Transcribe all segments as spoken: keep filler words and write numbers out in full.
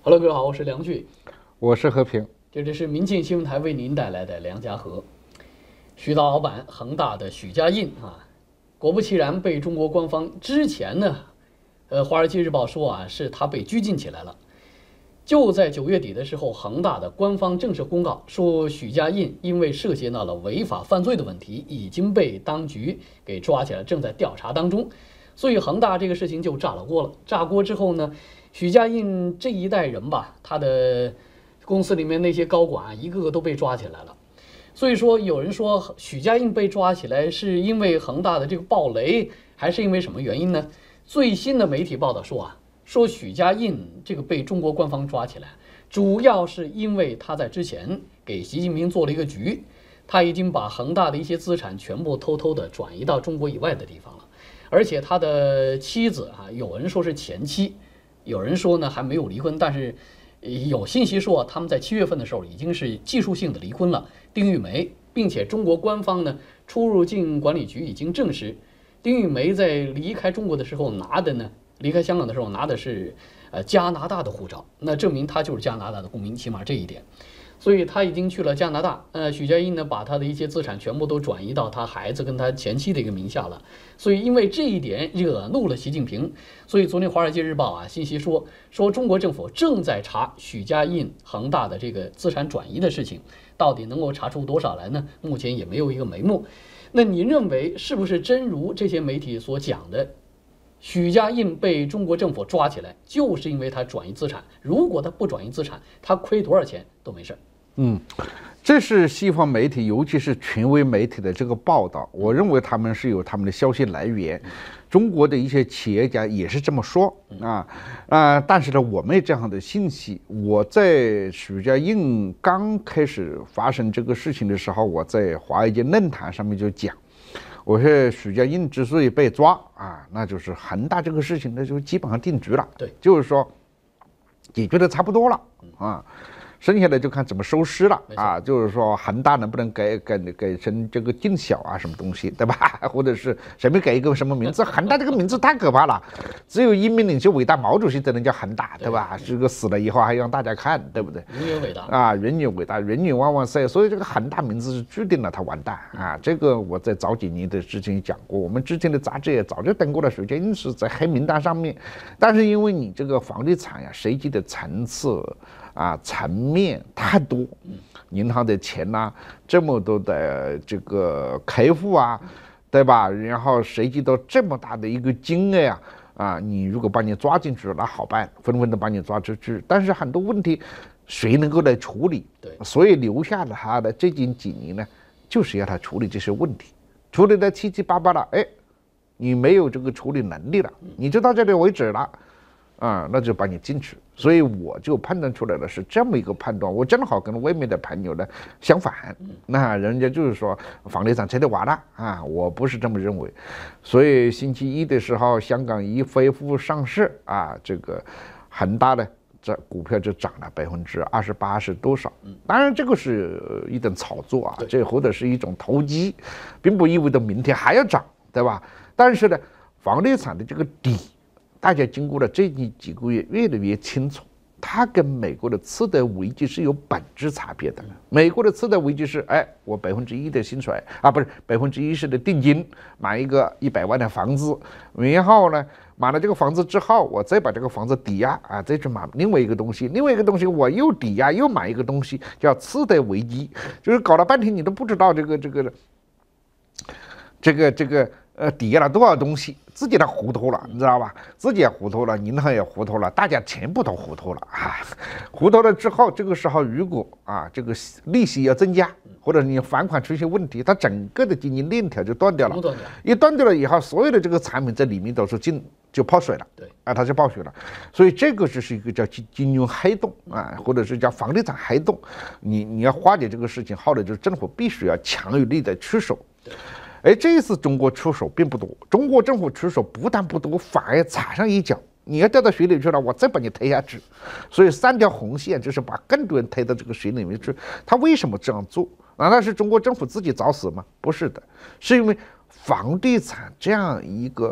Hello，各位好，我是梁旭， 我是和平， 这里是民进新闻台为您带来的梁家河。徐大老板恒大的许家印啊，果不其然被中国官方之前呢，呃，《华尔街日报》说啊，是他被拘禁起来了。就在九月底的时候，恒大的官方正式公告说，许家印因为涉嫌到了违法犯罪的问题，已经被当局给抓起来，正在调查当中。所以恒大这个事情就炸了锅了。炸锅之后呢，许家印这一代人吧，他的公司里面那些高管一个个都被抓起来了。所以说，有人说许家印被抓起来是因为恒大的这个暴雷，还是因为什么原因呢？最新的媒体报道说啊。说许家印这个被中国官方抓起来，主要是因为他在之前给习近平做了一个局，他已经把恒大的一些资产全部偷偷的转移到中国以外的地方了，而且他的妻子啊，有人说是前妻，有人说呢还没有离婚，但是有信息说他们在七月份的时候已经是技术性的离婚了，丁玉梅，并且中国官方呢出入境管理局已经证实，丁玉梅在离开中国的时候拿的呢。离开香港的时候拿的是呃加拿大的护照，那证明他就是加拿大的公民，起码这一点。所以他已经去了加拿大。呃，许家印呢把他的一些资产全部都转移到他孩子跟他前妻的一个名下了。所以因为这一点惹怒了习近平，所以昨天《华尔街日报》啊信息说说中国政府正在查许家印恒大的这个资产转移的事情，到底能够查出多少来呢？目前也没有一个眉目。那您认为是不是真如这些媒体所讲的？许家印被中国政府抓起来，就是因为他转移资产。如果他不转移资产，他亏多少钱都没事。 嗯，这是西方媒体，尤其是权威媒体的这个报道。我认为他们是有他们的消息来源。中国的一些企业家也是这么说啊啊！但是呢，我没有这样的信息。我在许家印刚开始发生这个事情的时候，我在华尔街论坛上面就讲。我说许家印之所以被抓啊，那就是恒大这个事情，那就基本上定局了。 对， 就是说解决的差不多了啊，剩下的就看怎么收尸了啊。就是说恒大能不能改改改成这个进小啊，什么东西，对吧？或者是随便改一个什么名字？恒大这个名字太可怕了，只有英明领袖伟大毛主席才能叫恒大，对吧？这个死了以后还让大家看，对不对？ 永远伟大啊，永远伟大，永远万万岁！所以这个恒大名字是注定了他完蛋啊！这个我在早几年的之前讲过，我们之前的杂志也早就登过了，许家印是在黑名单上面，但是因为你这个房地产呀，涉及的层次啊层面太多，银行的钱呐、啊，这么多的这个客户啊，对吧？然后涉及到这么大的一个金额呀、啊，啊，你如果把你抓进去，那好办，纷纷的把你抓出去。但是很多问题，谁能够来处理？ 对， 所以留下了他的最近几年呢，就是要他处理这些问题，处理的七七八八了，哎，你没有这个处理能力了，你就到这里为止了。啊，那就把你进去，所以我就判断出来了，是这么一个判断。我正好跟外面的朋友呢相反，那人家就是说房地产彻底完了啊，我不是这么认为。所以星期一的时候，香港一恢复上市啊，这个恒大呢，这股票就涨了百分之二十八是多少？当然这个是一种炒作啊，这或者是一种投机，并不意味着明天还要涨，对吧？但是呢，房地产的这个底。大家经过了最近几个月越来越清楚，它跟美国的次贷危机是有本质差别的。美国的次贷危机是，哎，我百分之一的薪水啊，不是百分之一十的定金买一个一百万的房子，然后呢，买了这个房子之后，我再把这个房子抵押啊，再去买另外一个东西，另外一个东西我又抵押又买一个东西，叫次贷危机，就是搞了半天你都不知道这个这个这个这个呃抵押了多少东西。自己都糊涂了，你知道吧？自己也糊涂了，银行也糊涂了，大家全部都糊涂了啊！糊涂了之后，这个时候如果啊这个利息要增加，或者你还款出现问题，它整个的经济链条就断掉了。一断掉了以后，所有的这个产品在里面都是进就泡水了。 对啊，它就泡水了。所以这个就是一个叫金金融黑洞啊，或者是叫房地产黑洞。你你要化解这个事情，后来就是政府必须要强有力的出手。哎，这一次中国出手并不多，中国政府出手不但不多，反而踩上一脚。你要掉到水里去了，我再把你推下去。所以三条红线就是把更多人推到这个水里面去。他为什么这样做？难道是中国政府自己找死吗？不是的，是因为房地产这样一个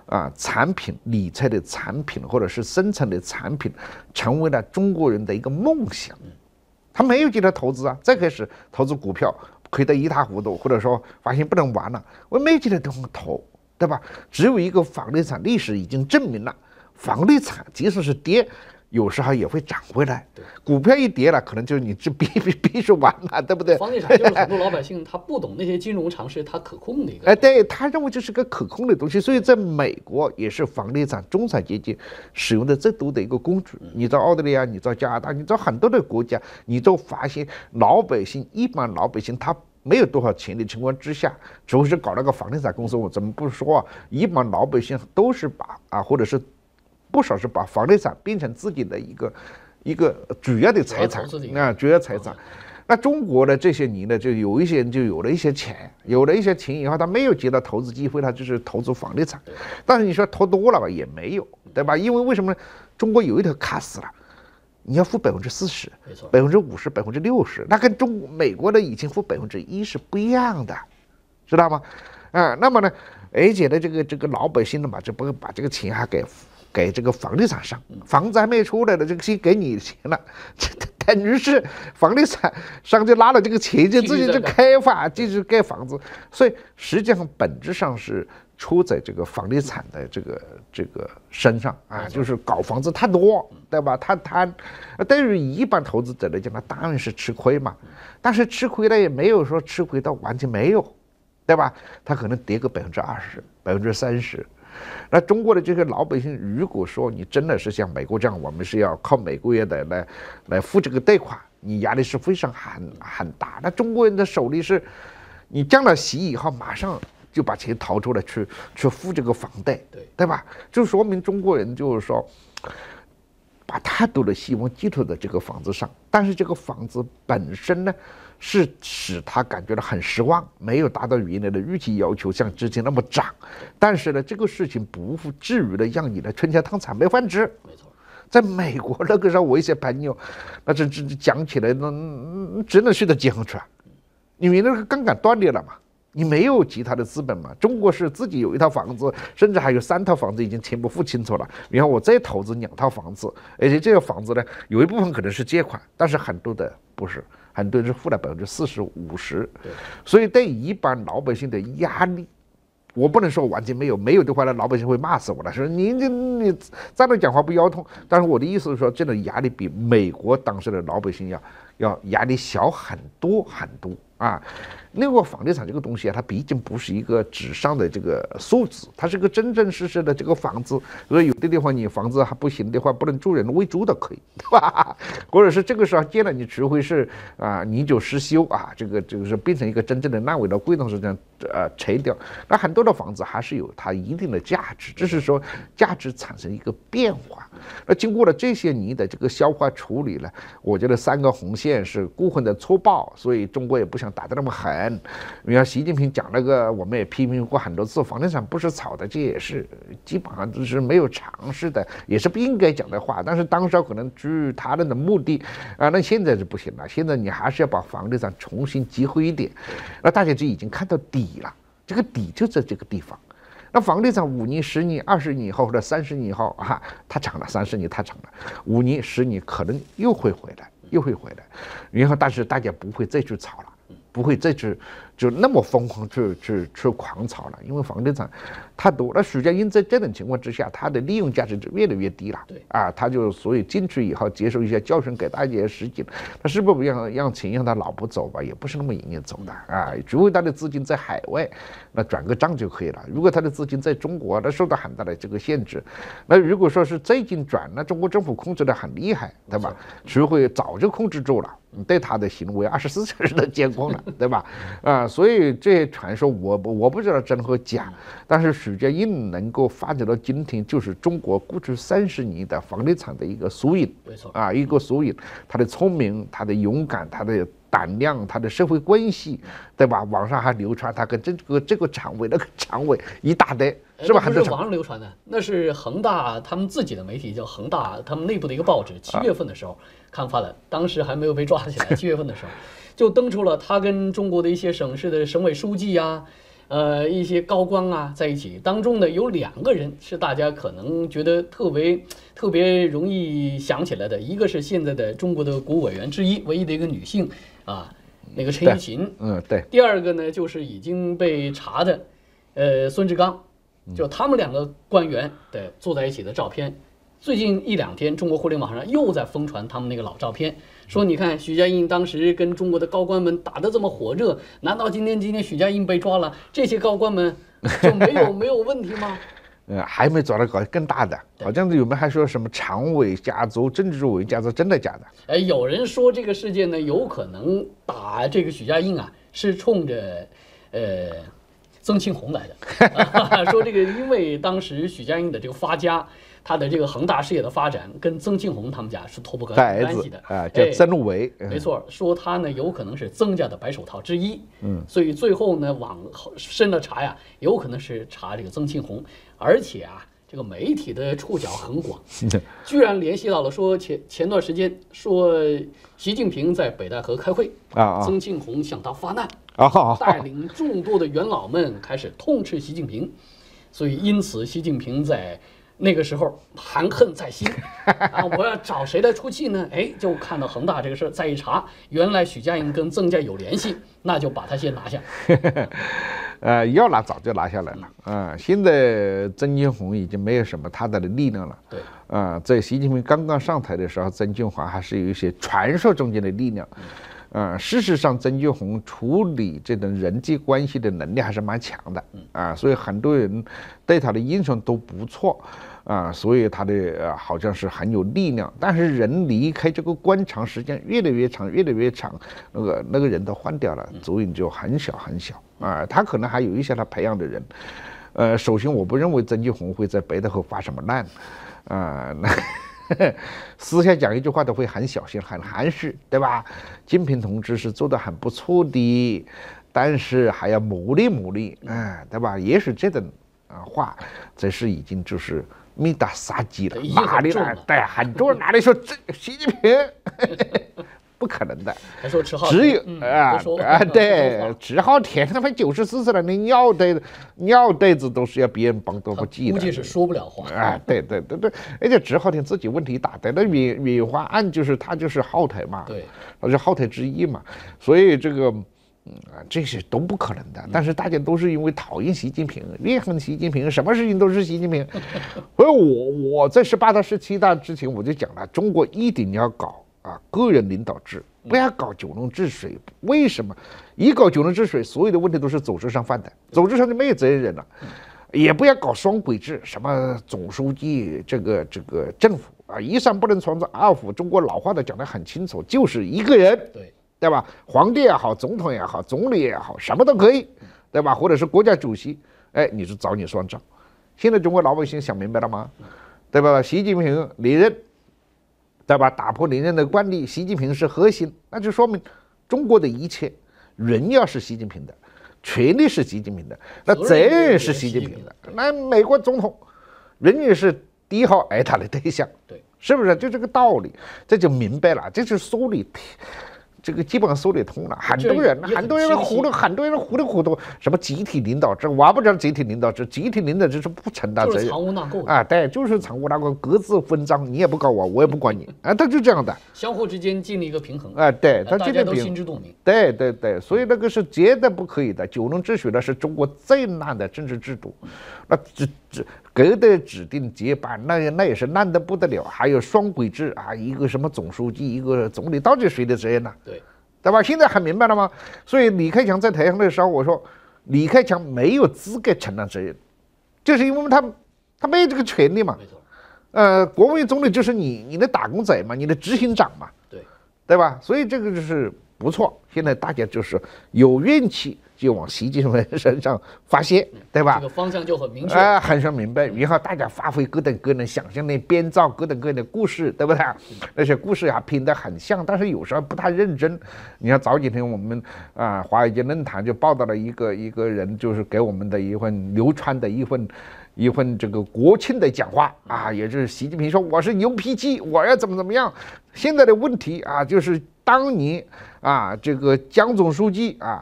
啊产品理财的产品或者是生产的产品，成为了中国人的一个梦想。他没有记得投资啊，再开始投资股票亏得一塌糊涂，或者说发现不能玩了，我没记得地方投，对吧？只有一个房地产，历史已经证明了，房地产即使是跌，有时候也会涨回来。股票一跌了，可能就你这必必必须完了，对不对？ 房地产就是很多老百姓他不懂那些金融常识，他可控的一个。 哎，对他认为这是个可控的东西，所以在美国也是房地产中产阶级使用的最多的一个工具。你到澳大利亚，你到加拿大，你到很多的国家，你都发现老百姓一般老百姓他没有多少钱的情况之下，只会是搞那个房地产公司，我怎么不说啊？一般老百姓都是把啊，或者是不少是把房地产变成自己的一个。一个主要的财产啊，主要财产。那中国的这些年呢，就有一些人就有了一些钱，有了一些钱以后，他没有接到投资机会，他就是投资房地产。但是你说投多了吧，也没有，对吧？因为为什么呢？中国有一条卡死了，你要付百分之四十，百分之五十，百分之六十，那跟中美国的以前付百分之一是不一样的，知道吗？啊，那么呢，而且呢，这个这个老百姓呢嘛，就不把这个钱还给。给这个房地产商，房子还没出来呢，这个钱给你钱了，这等于是房地产商就拿了这个钱就自己就开发，继续盖房子，所以实际上本质上是出在这个房地产的这个这个身上啊，就是搞房子太多，对吧？太贪，对于一般投资者来讲，那当然是吃亏嘛，但是吃亏了也没有说吃亏到完全没有，对吧？他可能跌个百分之二十、百分之三十。那中国的这个老百姓，如果说你真的是像美国这样，我们是要靠每个月的来来付这个贷款，你压力是非常很很大。那中国人的手里是，你降了息以后，马上就把钱掏出来去去付这个房贷，对对吧？就说明中国人就是说，把太多的希望寄托在这个房子上，但是这个房子本身呢，是使他感觉到很失望，没有达到原来的预期要求，像之前那么涨。但是呢，这个事情不至于的让你的春秋汤惨没饭吃。 没错， 在美国那个时候，我一些朋友，那这这讲起来，那只能睡到街上去啊，因为那个杠杆断裂了嘛。你没有其他的资本嘛？中国是自己有一套房子，甚至还有三套房子已经全部付清楚了。然后我再投资两套房子，而且这个房子呢，有一部分可能是借款，但是很多的不是，很多是付了百分之四十、五十。所以对一般老百姓的压力，我不能说完全没有，没有的话呢，老百姓会骂死我了，说你你你站着讲话不腰痛。但是我的意思是说，这种压力比美国当时的老百姓要要压力小很多很多啊。那个房地产这个东西啊，它毕竟不是一个纸上的这个数字，它是个真真实实的这个房子。所以有的地方你房子还不行的话，不能住人，喂猪都可以，对吧？或者是这个时候建了，你除非是啊年久失修啊，这个这个是变成一个真正的烂尾楼，贵东是这样呃拆掉。那很多的房子还是有它一定的价值，只是说价值产生一个变化。那经过了这些年的这个消化处理呢，我觉得三个红线是过分的粗暴，所以中国也不想打得那么狠。你看习近平讲那个，我们也批评过很多次，房地产不是炒的，这也是基本上都是没有常识的，也是不应该讲的话。但是当时可能基于他人的目的啊，那现在是不行了，现在你还是要把房地产重新集回一点。那大家就已经看到底了，这个底就在这个地方。那房地产五年、十年、二十年以后或者三十年以后啊，它涨了；三十年它涨了，五年、十年可能又会回来，又会回来。然后，但是大家不会再去炒了。不会再去就那么疯狂去去去狂炒了，因为房地产太多。那许家印在这种情况之下，它的利用价值就越来越低了。对啊，他就所以进去以后接受一些教训，给大家一些时间。他是不是让让钱让他老婆走吧？也不是那么容易走的啊。除非他的资金在海外，那转个账就可以了。如果他的资金在中国，那受到很大的这个限制。那如果说是最近转，那中国政府控制的很厉害，对吧？徐汇早就控制住了。对他的行为二十四小时的监控了，对吧？啊，所以这些传说我我不知道真和假，但是许家印能够发展到今天，就是中国过去三十年的房地产的一个缩影，没错啊，一个缩影。他的聪明，他的勇敢，他的胆量，他的社会关系，对吧？网上还流传他跟这个这个常委那个常委一大堆。是吧？ 不是网上流传的，那是恒大他们自己的媒体叫恒大，他们内部的一个报纸，七月份的时候刊发的，当时还没有被抓起来。七月份的时候，就登出了他跟中国的一些省市的省委书记呀、 呃一些高官啊在一起，当中呢有两个人是大家可能觉得特别特别容易想起来的，一个是现在的中国的国务委员之一，唯一的一个女性啊，那个陈怡琴， 嗯对。 第二个呢就是已经被查的，呃孙志刚，就他们两个官员的坐在一起的照片。最近一两天，中国互联网上又在疯传他们那个老照片，说你看许家印当时跟中国的高官们打得这么火热，难道今天今天许家印被抓了，这些高官们就没有没有问题吗？ 呃，还没抓到搞更大的，好像有没有还说什么常委家族、政治委员家族，真的假的？ 哎，有人说这个事件呢，有可能打这个许家印啊，是冲着呃曾庆红来的，啊、说这个因为当时许家印的这个发家。他的这个恒大事业的发展跟曾庆红他们家是脱不开关系的啊，叫曾维、 哎，没错，说他呢有可能是曾家的白手套之一，嗯，所以最后呢往深了查呀，有可能是查这个曾庆红，而且啊，这个媒体的触角很广，居然联系到了说前前段时间说习近平在北戴河开会啊，曾庆红向他发难啊，带领众多的元老们开始痛斥习近平，所以因此习近平在。那个时候含恨在心啊！我要找谁来出气呢？哎，就看到恒大这个事儿，再一查，原来许家印跟曾家有联系，那就把他先拿下。 呃，要拿早就拿下来了啊、呃！现在曾庆红已经没有什么太大的力量了。 对啊、呃，在习近平刚刚上台的时候，曾庆红还是有一些传说中间的力量。啊、呃，事实上，曾庆红处理这种人际关系的能力还是蛮强的啊、呃，所以很多人对他的印象都不错啊、呃，所以他的呃好像是很有力量。但是人离开这个官场时间越来越长，越来越长，那个那个人都换掉了，作用就很小很小啊、呃。他可能还有一些他培养的人，呃，首先我不认为曾庆红会在北戴河发什么难啊、呃，那。私下讲一句话都会很小心很含蓄，对吧？金平同志是做得很不错的，但是还要磨砺磨砺，哎，对吧？也许这种啊话，这是已经就是密达杀机了，哪里来？对，很多人哪里说这习近平？不可能的， 还说迟浩只有啊啊，对，迟浩田他们九十四岁了，那尿袋尿袋子都是要别人帮多不记的， 估计是说不了话啊。对对对对，而且迟浩田自己问题大的，那棉棉花案就是他就是后台嘛， 对， 他是后台之一嘛，所以这个。嗯啊，这些都不可能的。但是大家都是因为讨厌习近平，怨恨习近平，什么事情都是习近平。所以我我在十八大、十七大之前我就讲了，中国一定要搞啊个人领导制，不要搞九龙治水。为什么？一搞九龙治水，所有的问题都是组织上犯的，组织上就没有责任人了。也不要搞双轨制，什么总书记这个这个政府啊，一山不能双子，二府中国老话都讲得很清楚，就是一个人。 对。 对吧？皇帝也好，总统也好，总理也好，什么都可以，对吧？或者是国家主席，哎，你是找你算账。现在中国老百姓想明白了吗？对吧？习近平连任，对吧？打破连任的惯例，习近平是核心，那就说明中国的一切荣耀是习近平的，权力是习近平的，那责任是习近平的。那美国总统永远是第一号挨打的对象， 对， 是不是？就这个道理，这就明白了，这是梳理。这个基本上说得通了，很多人很多人糊里很多人糊里糊涂，什么集体领导制，我不知道集体领导制，集体领导制是不承担责任， 藏污纳垢啊，对，就是藏污纳垢，各自分赃，你也不搞我，我也不管你，啊，他就这样的， 相互之间建立一个平衡， 啊，对，他大家都心知肚明， 对对对，所以那个是绝对不可以的。九龙治水呢是中国最烂的政治制度，那只只隔得指定接班，那那也是烂得不得了，还有双轨制啊，一个什么总书记，一个总理，到底谁的责任呢？ 对。 对吧？现在很明白了吗？所以李克强在台上的时候，我说李克强没有资格承担责任，就是因为他他没有这个权利嘛。 没错。 呃，国务院总理就是你你的打工仔嘛，你的执行长嘛。 对。对吧？所以这个就是不错。现在大家就是有怨气就往习近平身上发泄，对吧？ 这个方向就很明确。 啊、呃，很是明白。然后大家发挥各种各样的想象力，编造各种各样的故事，对不对？那些故事呀拼得很像，但是有时候不太认真。你看早几天我们啊、呃、华尔街论坛就报道了一个一个人，就是给我们的一份流传的一份。一份这个国庆的讲话啊，也是习近平说我是牛脾气，我要怎么怎么样。现在的问题啊，就是当年啊，这个江总书记啊，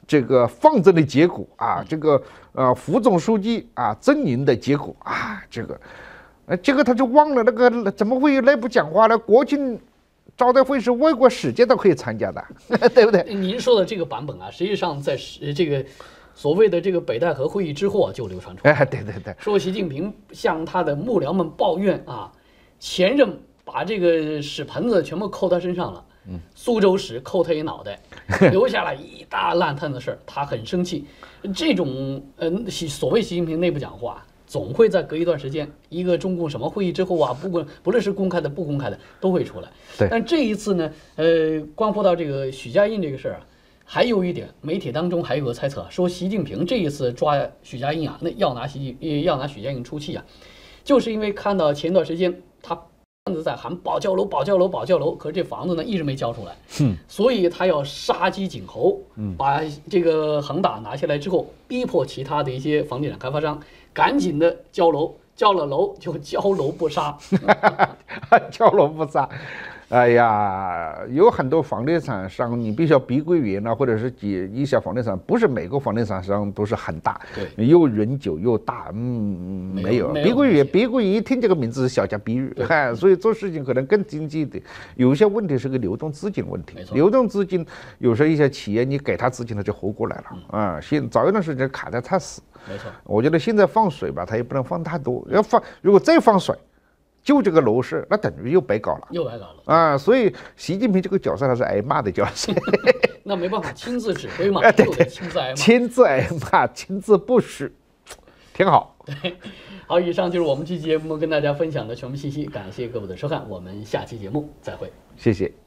这个方针的结果啊，这个呃副总书记啊阵营的结果啊，这个，呃，结果他就忘了那个怎么会有内部讲话呢？国庆招待会是外国使节都可以参加的，对不对？ 您说的这个版本啊，实际上在这个所谓的这个北戴河会议之后啊，就流传出来。 哎，对对对， 说习近平向他的幕僚们抱怨啊，前任把这个屎盆子全部扣他身上了。嗯，苏州屎扣他一脑袋，留下了一大烂摊子事儿，他很生气。这种嗯，所谓习近平内部讲话，总会在隔一段时间，一个中共什么会议之后啊，不管不论是公开的不公开的，都会出来。 对。 但这一次呢，呃，关乎到这个许家印这个事儿啊，还有一点，媒体当中还有个猜测，说习近平这一次抓许家印啊，那要拿习要拿许家印出气啊，就是因为看到前段时间他。在喊保交楼、保交楼、保交楼，可是这房子呢一直没交出来，嗯，所以他要杀鸡儆猴，嗯，把这个恒大拿下来之后，逼迫其他的一些房地产开发商赶紧的交楼，交了楼就交楼不杀， 交楼不杀。哎呀，有很多房地产商，你必须要碧桂园啊，或者是几一些房地产，不是每个房地产商都是很大， 对， 又人久又大，嗯，没有。碧桂园，碧桂园一听这个名字是小家碧玉，嗨，所以做事情可能更经济的。有些问题是个流动资金问题，流动资金有时候一些企业你给他资金，他就活过来了啊。现早一段时间卡得太死， 没错。 我觉得现在放水吧，它也不能放太多，要放，如果再放水。就这个楼市，那等于又白搞了， 又白搞了啊！所以习近平这个角色他是挨骂的角色， 那没办法，亲自指挥嘛， 对对， 亲自挨骂， 亲自挨骂，亲自部署，挺好。 对，好，以上就是我们这期节目跟大家分享的全部信息，感谢各位的收看，我们下期节目再会， 谢谢。